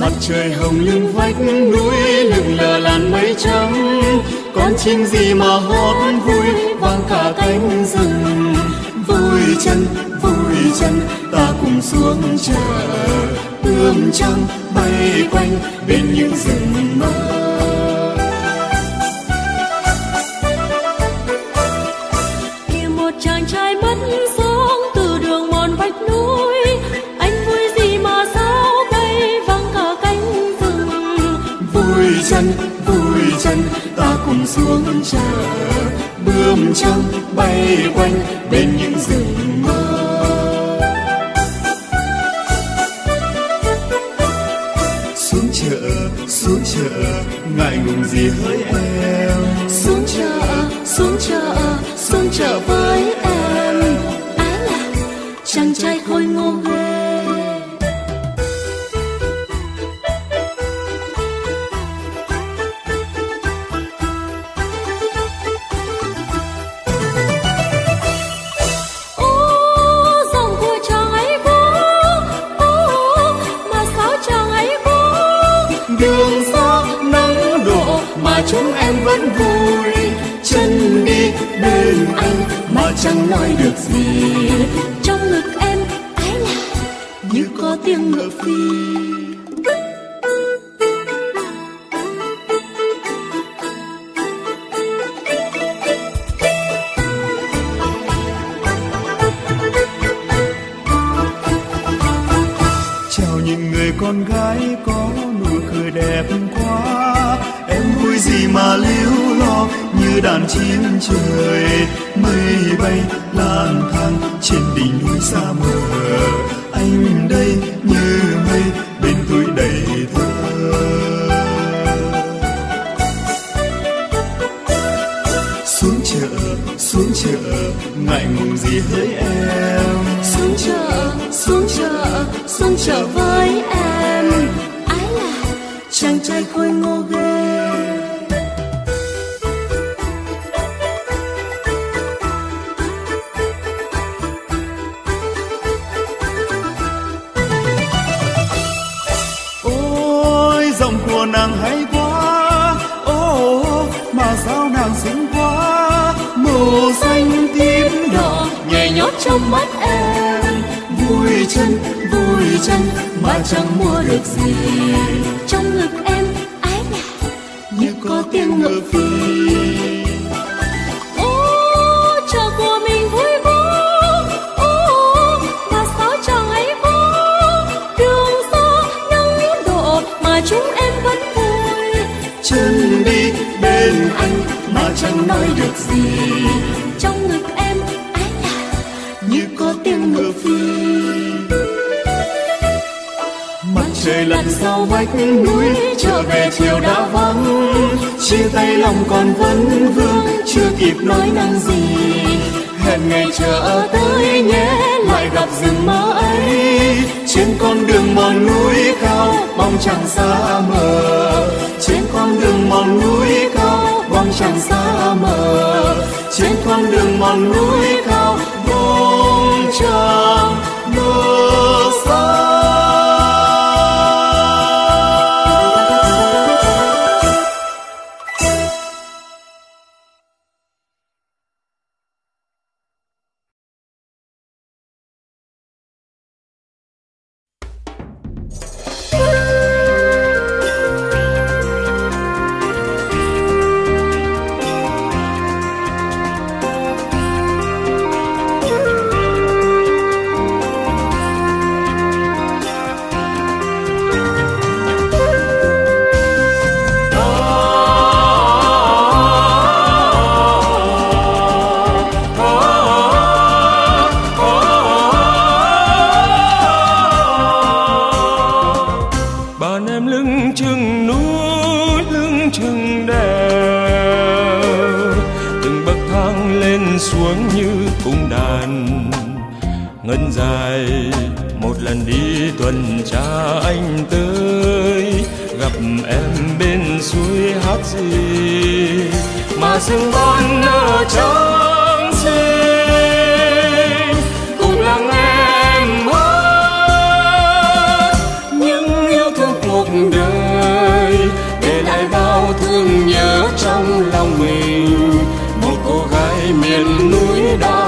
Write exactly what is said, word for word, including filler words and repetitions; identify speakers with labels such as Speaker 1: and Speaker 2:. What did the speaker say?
Speaker 1: Mặt trời hồng lưng vách núi lững lờ làn mây trắng, con chim gì mà hót vui vang cả cánh rừng. Vui chân vui chân ta cùng xuống chợ, ươm trăng bay quanh bên những rừng mơ.
Speaker 2: Kìa một chàng trai mất dáng từ đường mòn vách núi, anh vui gì mà sao bay vang cả cánh rừng.
Speaker 1: Vui chân vui chân ta cùng xuống chợ, bướm trắng bay quanh bên những rừng mơ. Xuống chợ xuống chợ ngại ngùng gì hỡi em.
Speaker 2: Xuống chợ xuống chợ xuống chợ với em. Ái là chàng trai khôi ngô ghê.
Speaker 1: Đường xa nắng đổ mà chúng em vẫn vui, chân đi bên anh mà chẳng nói được gì.
Speaker 2: Trong ngực em ái là như có tiếng ngựa phi.
Speaker 1: Chào những người con gái có nụ cười đẹp quá, em vui gì mà líu lo như đàn chim trời. Mây bay lang thang trên đỉnh núi xa mờ, anh đây như mây bên tôi đầy thơ. Xuống chợ xuống chợ ngại ngùng gì hỡi em.
Speaker 2: Xuống chợ xuống chợ xuống chợ với em. Ái là chàng trai khôi ngô ghê.
Speaker 1: Ôi giọng của nàng hay quá, ô mà sao nàng xinh quá. Màu xanh tím đỏ nhảy nhót trong mắt em. Vui chân vui chân mà chẳng mua được gì.
Speaker 2: Trong ngực em ái là
Speaker 1: như có tiếng ngựa phi.
Speaker 2: Ô chợ của mình vui quá, ô mà sao chẳng ấy quá. Đường xa nắng đổ mà chúng em vẫn vui.
Speaker 1: Chân đi bên anh mà chẳng nói được gì.
Speaker 2: Trong ngực em ái là
Speaker 1: như có tiếng ngựa phi. Mặt trời lặn sau vách núi, trở về chiều đã vắng. Chia tay lòng còn vấn vương, chưa kịp nói năng gì. Hẹn ngày chờ tới nhé, lại gặp rừng mơ ấy. Trên con đường mòn núi cao, bóng chẳng xa mờ. Trên con đường mòn núi cao, bóng chẳng xa mờ. Trên con đường mòn núi cao, bóng chẳng mờ xa.
Speaker 3: xuống như cung đàn ngân dài. Một lần đi tuần tra anh tới gặp em bên suối hát gì mà rừng non nở trắng xinh, cùng lắng nghe em hát những yêu thương của
Speaker 1: cuộc đời, để lại bao thương nhớ trong lòng mình. Một cô gái miền núi đã